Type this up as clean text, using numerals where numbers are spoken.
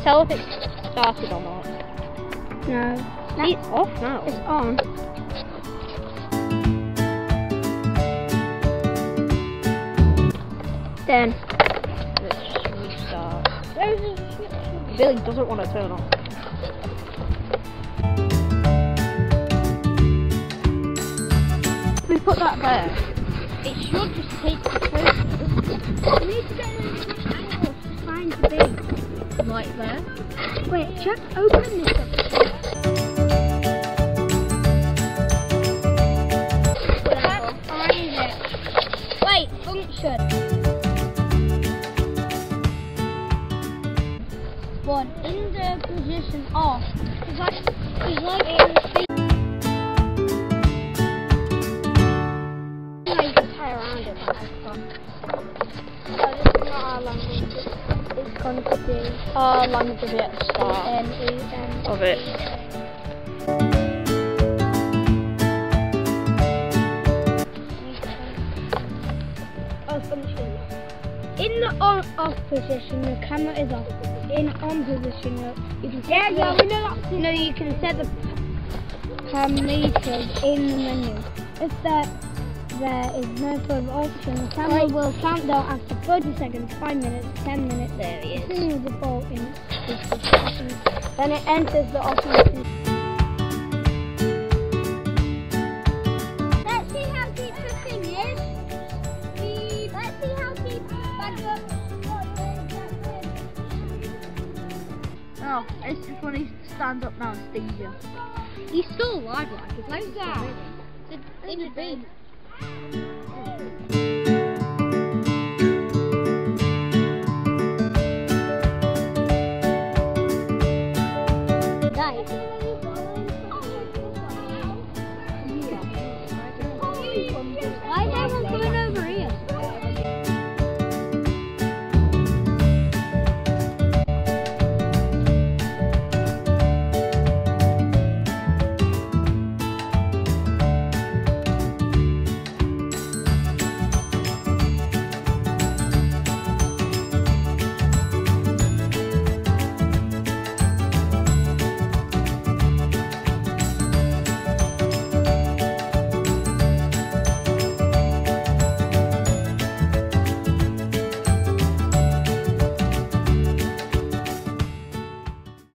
tell if it's started or not. No. It's off now. It's on. Then. Let's just restart. Billy doesn't want to turn off. We put that there. It should just take the photo. We need to get an angle to find the base. Like there. Wait, check, open this up. Can't find it. Wait, function. One, in the position off. It's like in the you can tie around it like that. So this is not our language. It's going to be Our language will be at the start N-E-N. of it. Oh, function. In the on-off position, the camera is off. In on position, you can set we know that. No, you can set the parameters in the menu. If there is no further option, the camera will count down after 30 seconds, 5 minutes, 10 minutes. There he is. Continue the ball in this position. Then it enters the option. Let's see how deep the thing is. Let's see how deep Oh, it's just when he stands up now and stings you. He's still alive, like his legs are. In the bin.